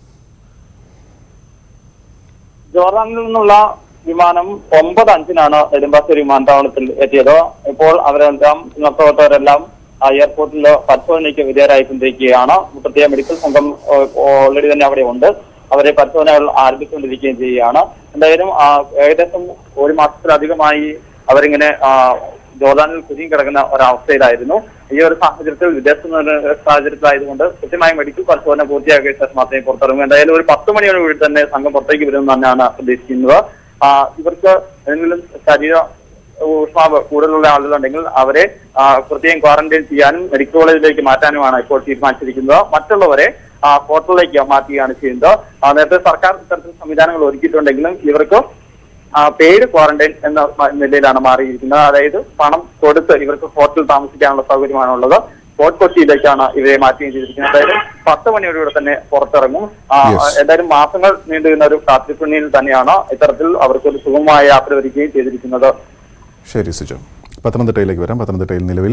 ജോർദാനിൽ നിന്നുള്ള വിമാനം ഒമ്പത് അഞ്ചിനാണ് നെടുമ്പാശ്ശേരി വിമാനത്താവളത്തിൽ എത്തിയത്. ഇപ്പോൾ അവരെല്ലാം പ്രവർത്തകരെല്ലാം എയർപോർട്ടിൽ പരിശോധനയ്ക്ക് വിധേയരായിക്കൊണ്ടിരിക്കുകയാണ്. പ്രത്യേക മെഡിക്കൽ സംഘം ഓൾറെഡി തന്നെ അവിടെ ഉണ്ട്. അവരെ പരിശോധനകൾ ആരംഭിച്ചുകൊണ്ടിരിക്കുകയും ചെയ്യുകയാണ്. എന്തായാലും ഏകദേശം ഒരു മാസത്തിലധികമായി അവരിങ്ങനെ ജോർദാനിൽ കുരുങ്ങി കിടക്കുന്ന ഒരവസ്ഥയിലായിരുന്നു. ഈ ഒരു സാഹചര്യത്തിൽ വിദേശ സാഹചര്യത്തിലായതുകൊണ്ട് കൃത്യമായി മെഡിക്കൽ പരിശോധന പൂർത്തിയാക്കിയ ശേഷം മാത്രമേ പുറത്തിറങ്ങൂ. എന്തായാലും ഒരു പത്ത് മണിയോട് തന്നെ സംഘം പുറത്തേക്ക് വരുമെന്ന് തന്നെയാണ് പ്രതീക്ഷിക്കുന്നത്. ഇവർക്ക് ഏതെങ്കിലും ശരീര ഊഷ്മാവ് കൂടുതലുള്ള ആളുകളുണ്ടെങ്കിൽ അവരെ പ്രത്യേകം ക്വാറന്റൈൻ ചെയ്യാനും മെഡിക്കൽ കോളേജിലേക്ക് മാറ്റാനുമാണ് ഇപ്പോൾ തീരുമാനിച്ചിരിക്കുന്നത്. മറ്റുള്ളവരെ ഹോട്ടലിലേക്ക് മാറ്റുകയാണ് ചെയ്യുന്നത്. നേരത്തെ സർക്കാർ ഇത്തരത്തിൽ സംവിധാനങ്ങൾ ഒരുക്കിയിട്ടുണ്ടെങ്കിലും ഇവർക്ക് പെയ്ഡ് ക്വാറന്റൈൻ എന്ന നിലയിലാണ് മാറിയിരിക്കുന്നത്. അതായത് പണം കൊടുത്ത് ഇവർക്ക് ഹോട്ടലിൽ താമസിക്കാനുള്ള സൗകര്യമാണുള്ളത്. ഫോർട്ട് കൊച്ചിയിലേക്കാണ് ഇവരെ മാറ്റുകയും ചെയ്തിരിക്കുന്നത്. അതായത് പത്ത് മണിയോടുകൂടെ തന്നെ പുറത്തിറങ്ങും. എന്തായാലും മാസങ്ങൾ നീണ്ടുവരുന്ന ഒരു കാത്തിരിപ്പിണിയിൽ തന്നെയാണ് ഇത്തരത്തിൽ അവർക്കൊരു സുഗമമായ യാത്ര ഒരുക്കുകയും ചെയ്തിരിക്കുന്നത്. ശരി സുജോ. പത്തനംതിട്ടയിലേക്ക് വരാം. പത്തനംതിട്ടയിൽ നിലവിൽ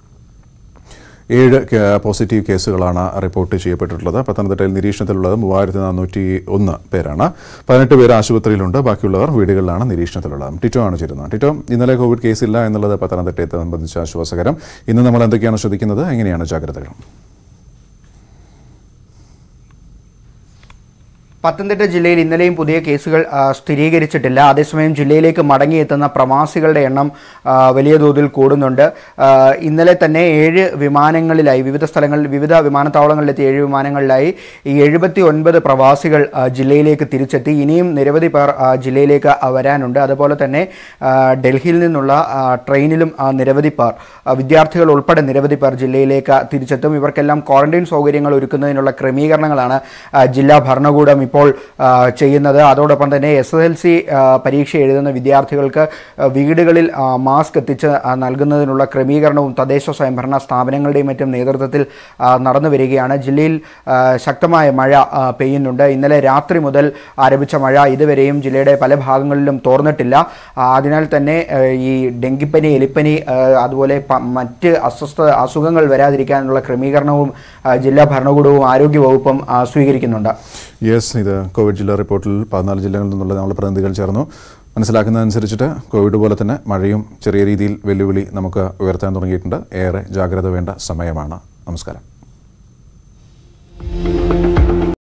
ഏഴ് പോസിറ്റീവ് കേസുകളാണ് റിപ്പോർട്ട് ചെയ്യപ്പെട്ടിട്ടുള്ളത്. പത്തനംതിട്ടയിൽ നിരീക്ഷണത്തിലുള്ളത് മൂവായിരത്തി നാനൂറ്റി ഒന്ന് പേരാണ്. പതിനെട്ട് പേര് ആശുപത്രിയിലുണ്ട്. ബാക്കിയുള്ളവർ വീടുകളിലാണ് നിരീക്ഷണത്തിലുള്ളത്. ടിറ്റോ ആണ് ചേരുന്നത്. ടിറ്റോ, ഇന്നലെ കോവിഡ് കേസില്ല എന്നുള്ളത് പത്തനംതിട്ടയെ സംബന്ധിച്ച് ആശ്വാസകരം. ഇന്ന് നമ്മൾ എന്തൊക്കെയാണ് ശ്രദ്ധിക്കുന്നത്? എങ്ങനെയാണ് ജാഗ്രതകൾ? പത്തനംതിട്ട ജില്ലയിൽ ഇന്നലെയും പുതിയ കേസുകൾ സ്ഥിരീകരിച്ചിട്ടില്ല. അതേസമയം ജില്ലയിലേക്ക് മടങ്ങിയെത്തുന്ന പ്രവാസികളുടെ എണ്ണം വലിയ തോതിൽ കൂടുന്നുണ്ട്. ഇന്നലെ തന്നെ ഏഴ് വിമാനങ്ങളിലായി വിവിധ സ്ഥലങ്ങളിൽ വിവിധ വിമാനത്താവളങ്ങളിലെത്തിയ ഏഴ് വിമാനങ്ങളിലായി ഈ എഴുപത്തി ഒൻപത് പ്രവാസികൾ ജില്ലയിലേക്ക് തിരിച്ചെത്തി. ഇനിയും നിരവധി പേർ ജില്ലയിലേക്ക് വരാനുണ്ട്. അതുപോലെ തന്നെ ഡൽഹിയിൽ നിന്നുള്ള ട്രെയിനിലും നിരവധി പേർ, വിദ്യാർത്ഥികൾ ഉൾപ്പെടെ നിരവധി പേർ ജില്ലയിലേക്ക് തിരിച്ചെത്തും. ഇവർക്കെല്ലാം ക്വാറന്റൈൻ സൗകര്യങ്ങൾ ഒരുക്കുന്നതിനുള്ള ക്രമീകരണങ്ങളാണ് ജില്ലാ ഭരണകൂടം ഇപ്പോൾ ചെയ്യുന്നത്. അതോടൊപ്പം തന്നെ എസ് എസ് എൽ സി പരീക്ഷ എഴുതുന്ന വിദ്യാർത്ഥികൾക്ക് വീടുകളിൽ മാസ്ക് എത്തിച്ച് നൽകുന്നതിനുള്ള ക്രമീകരണവും തദ്ദേശ സ്വയംഭരണ സ്ഥാപനങ്ങളുടെയും മറ്റും നേതൃത്വത്തിൽ നടന്നു വരികയാണ്. ജില്ലയിൽ ശക്തമായ മഴ പെയ്യുന്നുണ്ട്. ഇന്നലെ രാത്രി മുതൽ ആരംഭിച്ച മഴ ഇതുവരെയും ജില്ലയുടെ പല ഭാഗങ്ങളിലും തോർന്നിട്ടില്ല. അതിനാൽ തന്നെ ഈ ഡെങ്കിപ്പനി, എലിപ്പനി, അതുപോലെ മറ്റ് അസ്വസ്ഥ അസുഖങ്ങൾ വരാതിരിക്കാനുള്ള ക്രമീകരണവും ജില്ലാ ഭരണകൂടവും ആരോഗ്യവകുപ്പും സ്വീകരിക്കുന്നുണ്ട്. യെസ്, ഇത് കോവിഡ് ജില്ലാ റിപ്പോർട്ടിൽ പതിനാല് ജില്ലകളിൽ നിന്നുള്ള നമ്മളെ പ്രതിനിധികൾ ചേർന്നു. മനസ്സിലാക്കുന്നതനുസരിച്ചിട്ട് കോവിഡ് പോലെ തന്നെ മഴയും ചെറിയ രീതിയിൽ വെല്ലുവിളി നമുക്ക് ഉയർത്താൻ തുടങ്ങിയിട്ടുണ്ട്. ഏറെ ജാഗ്രത വേണ്ട സമയമാണ്. നമസ്കാരം.